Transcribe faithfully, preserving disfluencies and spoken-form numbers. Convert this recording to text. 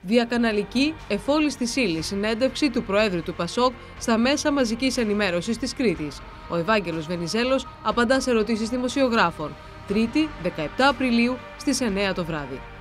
Διακαναλική, εφόλης της ύλης συνέντευξη του Προέδρου του Πασόκ στα μέσα μαζικής ενημέρωσης της Κρήτης. Ο Ευάγγελος Βενιζέλος απαντά σε ερωτήσεις δημοσιογράφων. Τρίτη, δεκαεπτά Απριλίου στις εννέα το βράδυ.